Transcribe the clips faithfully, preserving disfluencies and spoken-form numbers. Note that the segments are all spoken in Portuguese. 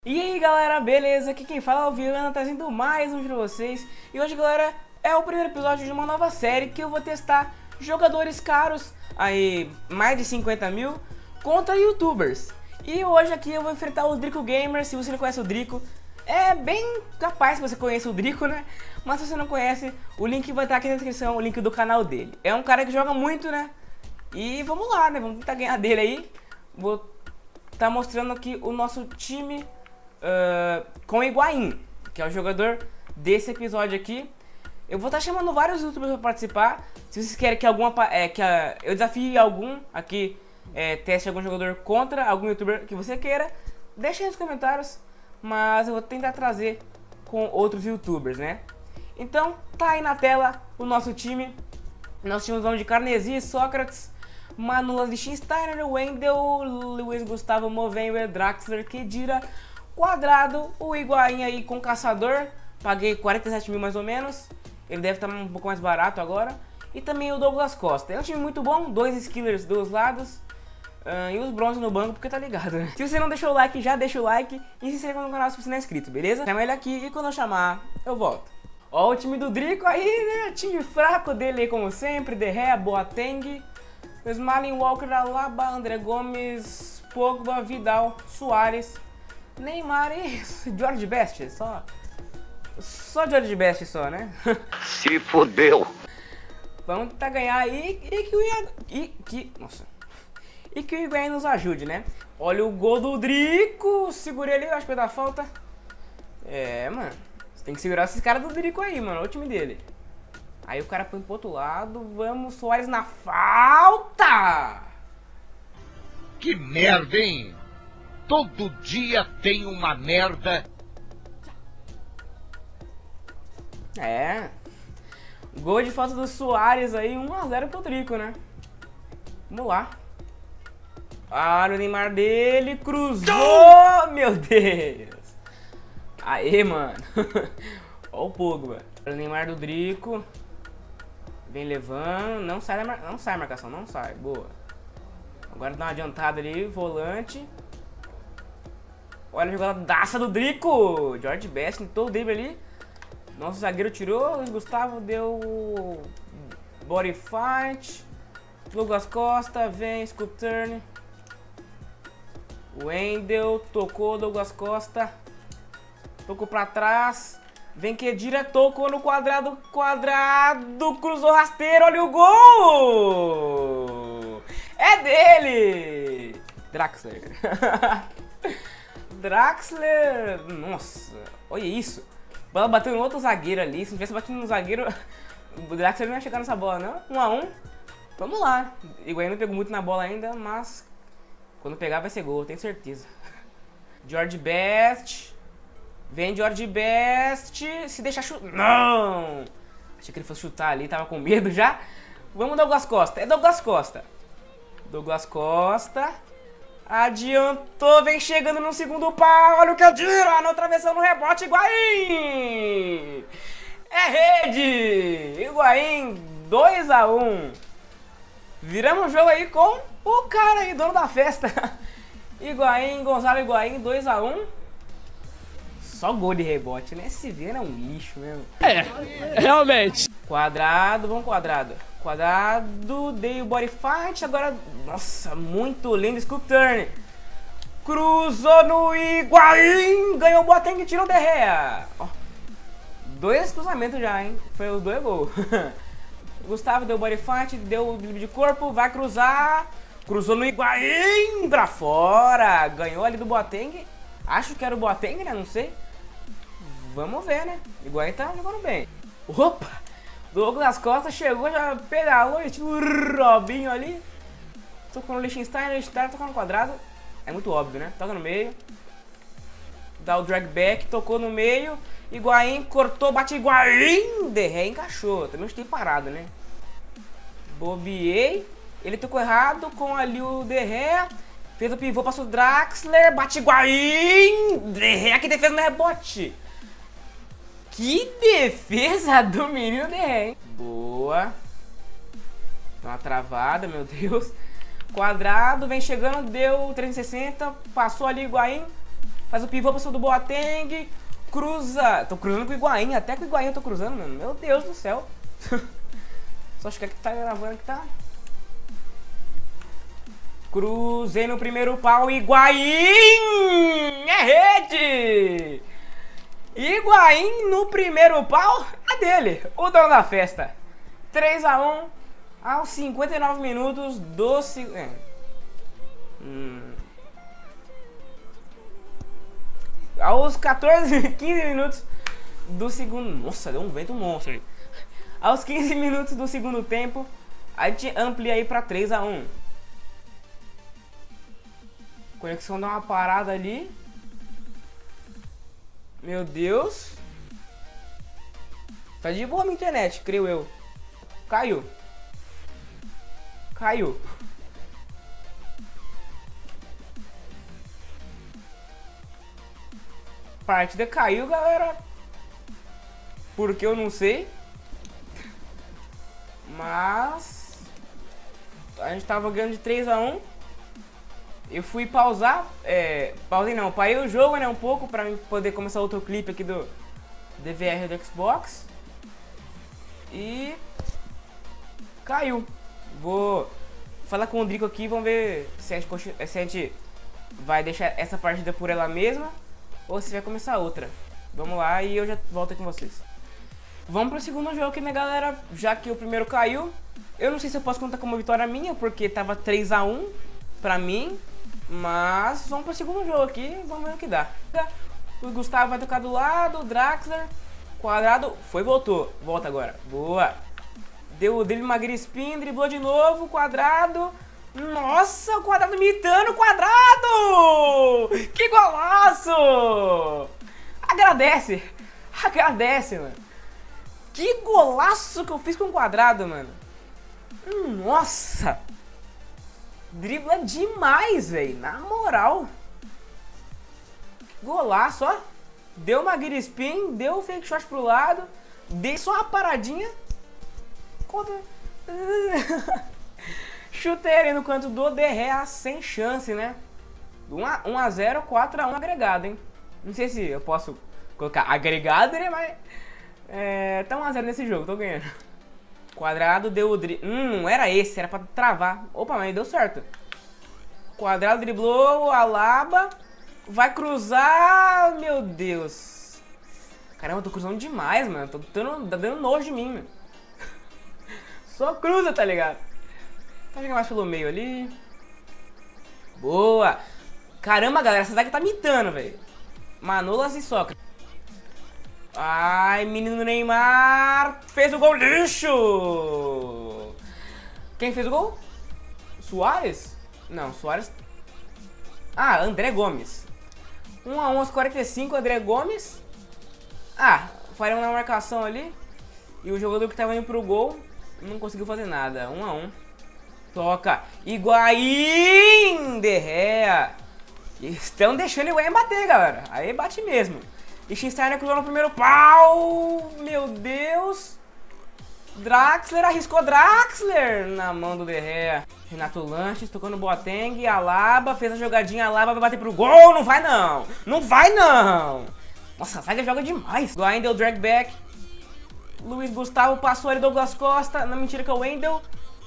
E aí galera, beleza? Aqui quem fala é o Viana, trazendo mais um vídeo pra vocês. E hoje galera, é o primeiro episódio de uma nova série que eu vou testar jogadores caros, aí mais de cinquenta mil, contra youtubers. E hoje aqui eu vou enfrentar o Drico Gamer. Se você não conhece o Drico, é bem capaz que você conheça o Drico, né? Mas se você não conhece, o link vai estar aqui na descrição, o link do canal dele. É um cara que joga muito, né? E vamos lá, né? Vamos tentar ganhar dele aí. Vou estar mostrando aqui o nosso time uh, com o Higuaín, que é o jogador desse episódio aqui. Eu vou estar chamando vários youtubers para participar. Se vocês querem que alguma é, que a, eu desafie algum aqui, é, teste algum jogador contra algum youtuber que você queira, deixa aí nos comentários. Mas eu vou tentar trazer com outros youtubers, né? Então, tá aí na tela o nosso time. Nós tínhamos o nome de Carnesi, Sócrates, Manu, Liechtensteiner, Wendel, Luiz Gustavo, Movenwer, Draxler, Kedira, Quadrado, o Higuaín aí com Caçador. Paguei quarenta e sete mil mais ou menos. Ele deve estar um pouco mais barato agora. E também o Douglas Costa. É um time muito bom, dois skillers dos lados. Uh, e os bronze no banco, porque tá ligado, né? Se você não deixou o like, já deixa o like. E se inscreva no canal se você não é inscrito, beleza? Chama ele aqui e quando eu chamar, eu volto. Ó o time do Drico aí, né? Time fraco dele aí, como sempre. Derré, Boateng, Smalling, Walker, Alaba, André Gomes, Pogba, Vidal, Soares, Neymar e George Best. Só, só George Best só, né? Se fodeu. Vamos tentar ganhar aí e que o Ia... e que... Nossa... E que o Higuaín nos ajude, né? Olha o gol do Drico. Segurei ali, acho que vai dar falta. É, mano. Você tem que segurar esses caras do Drico aí, mano. Olha o time dele. Aí o cara põe pro outro lado. Vamos, Soares na falta. Que merda, hein? Todo dia tem uma merda. É. Gol de falta do Soares aí. um a zero pro Drico, né? Vamos lá. Ah, o Neymar dele cruzou, meu Deus. Aê, mano. Ó o Pogba. O Neymar do Drico. Vem levando. Não sai, mar... não sai a marcação, não sai. Boa. Agora dá uma adiantada ali, volante. Olha a jogadaça do Drico. George Best, tentou o drible ali. Nosso zagueiro tirou. O Gustavo deu body fight. Douglas Costa, vem, scoop turn. Wendel, tocou, Douglas Costa. Tocou pra trás. Vem Kedira, tocou no quadrado. Quadrado, cruzou rasteiro, olha o gol! É dele! Draxler. Draxler. Nossa, olha isso. A bola bateu em outro zagueiro ali. Se não tivesse batido no zagueiro, o Draxler não ia chegar nessa bola, não. Um a um. Vamos lá. O Higuaín não pegou muito na bola ainda, mas quando pegar vai ser gol, tenho certeza. George Best. Vem George Best. Se deixar chutar. Não! Achei que ele fosse chutar ali, tava com medo já. Vamos Douglas Costa. É Douglas Costa. Douglas Costa. Adiantou, vem chegando no segundo pau. Olha o que eu digo. Na travessão no rebote, Higuaín. É rede. Higuaín, dois a um. Viramos o jogo aí com o cara aí, dono da festa. Higuaín, Gonzalo Higuaín, dois a um. Só gol de rebote, né? Esse Viana é um lixo mesmo. É, realmente. Quadrado, vamos quadrado. Quadrado, dei o body fight, agora... Nossa, muito lindo, scoop turn. Cruzou no Higuaín, ganhou o Boateng e tirou o Derré. Ó, dois cruzamentos já, hein? Foi os dois gols. Gustavo deu body fight, deu o drible de corpo, vai cruzar. Cruzou no Higuaín, pra fora. Ganhou ali do Boateng. Acho que era o Boateng, né? Não sei. Vamos ver, né? Higuaín tá jogando bem. Opa! Douglas Costa chegou, já pedalou, estilo Robinho ali. Tocou no Liechtenstein, Liechtenstein tocou no quadrado. É muito óbvio, né? Toca no meio. Dá o drag back, tocou no meio. Higuaín cortou, bate Higuaín. Derré encaixou. Também estou parado, né? Bobiei. Ele tocou errado com ali o Derré. Fez o pivô, passou o Draxler. Bate Higuaín. Derré, que defesa no rebote. Que defesa do menino Derré, hein? Boa. Dá uma travada, meu Deus. Quadrado, vem chegando, deu trezentos e sessenta. Passou ali Higuaín. Faz o pivô pra cima do Boateng. Cruza. Tô cruzando com o Higuaín. Até com o Higuaín eu tô cruzando, mano. Meu Deus do céu. Só acho que é que tá gravando que tá. Cruzei no primeiro pau. Higuaín! É rede! Higuaín no primeiro pau é dele. O dono da festa. três a um aos cinquenta e nove minutos do segundo. É. Hum. Aos quatorze, quinze minutos do segundo. Nossa, deu um vento monstro ali. Aos quinze minutos do segundo tempo, a gente amplia aí pra três a um. Conexão dá uma parada ali. Meu Deus. Tá de boa a minha internet, creio eu. Caiu. Caiu. Partida caiu, galera. Porque eu não sei. Mas a gente tava ganhando de três a um. Eu fui pausar. É, pausei não, parei o jogo, né, um pouco pra poder começar outro clipe aqui do D V R do Xbox. E caiu. Vou falar com o Drico aqui, vamos ver se a, gente, se a gente vai deixar essa partida por ela mesma ou se vai começar outra. Vamos lá e eu já volto aqui com vocês. Vamos pro segundo jogo aqui, né, galera? Já que o primeiro caiu, eu não sei se eu posso contar como vitória minha, porque tava três a um pra mim. Mas vamos pro segundo jogo aqui, vamos ver o que dá. O Gustavo vai tocar do lado, o Draxler, quadrado, foi, voltou, volta agora, boa. Deu o drible, Magri spin, driblou de novo, quadrado. Nossa, o quadrado imitando o quadrado! Que golaço! Agradece, agradece, mano. Que golaço que eu fiz com o quadrado, mano. Nossa! Dribla demais, velho. Na moral. Golaço, ó. Deu uma guira spin, deu o fake shot pro lado. Dei só uma paradinha. Chutei ali no canto do De Gea sem chance, né? um a zero, quatro a um agregado, hein? Não sei se eu posso colocar agregado, né? Mas é, tá um a zero nesse jogo, tô ganhando. Quadrado deu o drible. Hum, não era esse, era pra travar. Opa, mas deu certo. Quadrado driblou, Alaba. Vai cruzar. Meu Deus. Caramba, eu tô cruzando demais, mano. Tô dando, tá dando nojo de mim, mano. Só cruza, tá ligado? Tá jogando mais pelo meio ali. Boa. Caramba, galera, essa zaga tá mitando, velho. Manolas e Sócrates. Ai, menino Neymar. Fez o gol, lixo. Quem fez o gol? Suárez? Não, Suárez. Ah, André Gomes. um a um aos quarenta e cinco, André Gomes. Ah, falhamos na marcação ali. E o jogador que tava indo pro gol não conseguiu fazer nada. um a um. Toca. Higuaín! De Gea. Estão deixando o Higuaín bater, galera. Aí bate mesmo. Liechtensteiner cruzou no primeiro pau. Meu Deus. Draxler arriscou Draxler na mão do De Gea. Renato Lanches tocando no Boateng. Alaba fez a jogadinha. Alaba vai bater pro gol. Não vai não. Não vai não. Nossa, a zaga joga demais. Higuaín deu drag back. Luiz Gustavo passou ali, Douglas Costa. Na mentira que é o Wendel.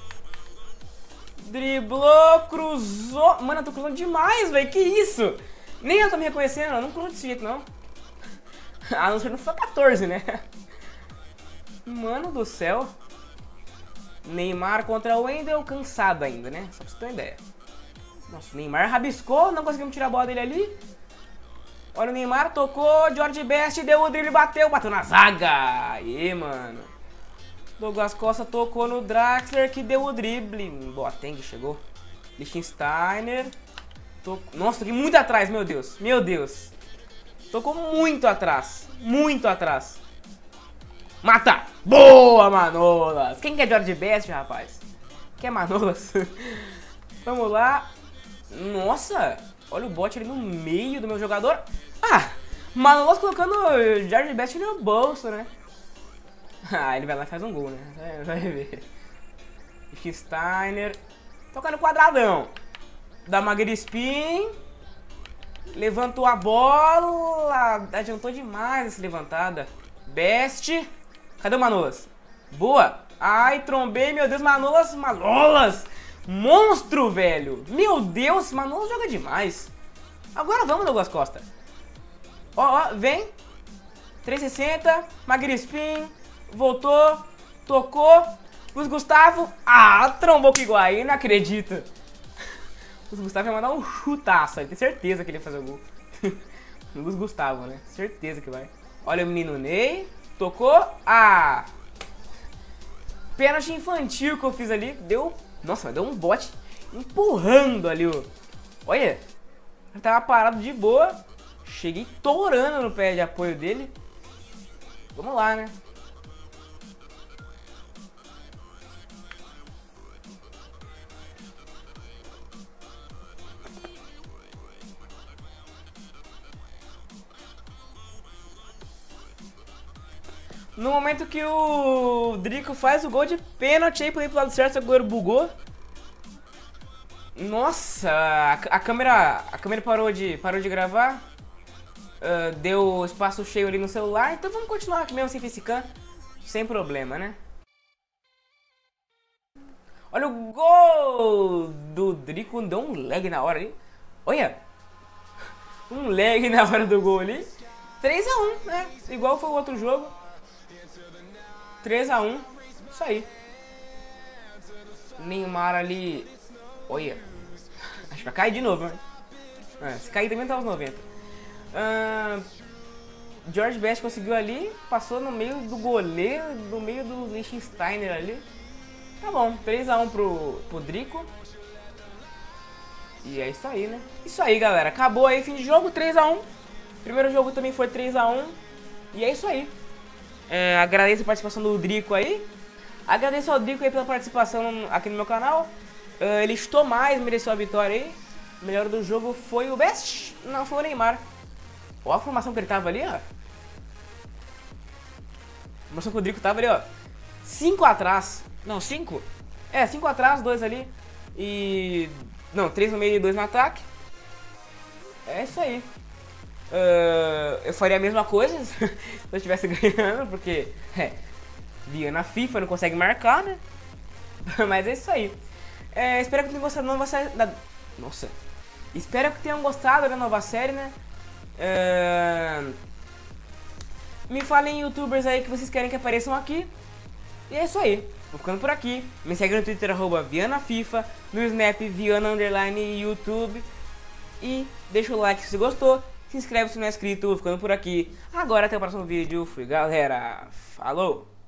Driblou, cruzou. Mano, eu tô cruzando demais, velho. Que isso? Nem eu tô me reconhecendo. Eu não cruzo desse jeito, não. A não ser no FIFA quatorze, né? Mano do céu. Neymar contra o Wendel, cansado ainda, né? Só pra você ter uma ideia. Nossa, o Neymar rabiscou, não conseguimos tirar a bola dele ali. Olha o Neymar, tocou, George Best, deu o drible, bateu, bateu na zaga. Aê, mano. Douglas Costa tocou no Draxler, que deu o drible. Boateng chegou. Liechtensteiner. Toc... Nossa, toquei muito atrás, meu Deus. Meu Deus. Tocou muito atrás. Muito atrás. Mata! Boa, Manolas! Quem quer George Best, rapaz? Quer Manolas? Vamos lá. Nossa! Olha o bot ali no meio do meu jogador. Ah! Manolas colocando George Best no bolso, né? Ah, ele vai lá e faz um gol, né? Vai ver. Steiner. Toca no quadradão. Dá uma spin. Levantou a bola. Adiantou demais essa levantada. Best. Cadê o Manolas? Boa. Ai, trombei, meu Deus, Manolas, Manolas. Monstro, velho. Meu Deus, Manolas joga demais. Agora vamos, Douglas Costa. Ó, ó, vem. trezentos e sessenta. Magrispin. Voltou. Tocou. Luiz Gustavo. Ah, trombou com o Higuaín, não acredito. O Luiz Gustavo vai mandar um chutaço. Ele tem certeza que ele vai fazer o gol. Luiz Gustavo, né? Certeza que vai. Olha o menino Ney. Tocou. Ah. Pênalti infantil que eu fiz ali. Deu. Nossa, mas deu um bote empurrando ali o. Olha. Ele tava parado de boa. Cheguei torando no pé de apoio dele. Vamos lá, né? No momento que o Drico faz o gol de pênalti aí pro lado certo, o goleiro bugou. Nossa, a, a câmera a câmera parou de, parou de gravar. Uh, deu espaço cheio ali no celular. Então vamos continuar aqui mesmo sem facecam. Sem problema, né? Olha o gol do Drico. Deu um lag na hora ali. Olha. Um lag na hora do gol ali. três a um, né? Igual foi o outro jogo. três a um, isso aí. Neymar ali. Olha. Acho que vai cair de novo, né? É, se cair também tá aos noventa. Uh, George Best conseguiu ali. Passou no meio do goleiro. No meio do Liechtensteiner ali. Tá bom, três a um pro, pro Drico. E é isso aí, né? Isso aí, galera. Acabou aí, fim de jogo, três a um. Primeiro jogo também foi três a um. E é isso aí. É, agradeço a participação do Drico aí. Agradeço ao Drico aí pela participação aqui no meu canal. Uh, ele estou mais, mereceu a vitória aí. O melhor do jogo foi o Best. Não, foi o Neymar. Olha a formação que ele tava ali, ó. A formação que o Drico tava ali, ó. cinco atrás. Não, cinco? É, cinco atrás, dois ali. E... Não, três no meio e dois no ataque. É isso aí. Uh, eu faria a mesma coisa se eu estivesse ganhando, porque é, Viana FIFA não consegue marcar, né? Mas é isso aí. É, espero que tenham gostado da nova série. Da... Nossa! Espero que tenham gostado da nova série, né? Uh... Me falem, youtubers aí, que vocês querem que apareçam aqui. E é isso aí. Vou ficando por aqui. Me segue no Twitter, arroba Viana FIFA. No Snap, Viana Underline YouTube. E deixa o like se você gostou. Se inscreve se não é inscrito. Vou ficando por aqui. Agora até o próximo vídeo. Fui, galera. Falou!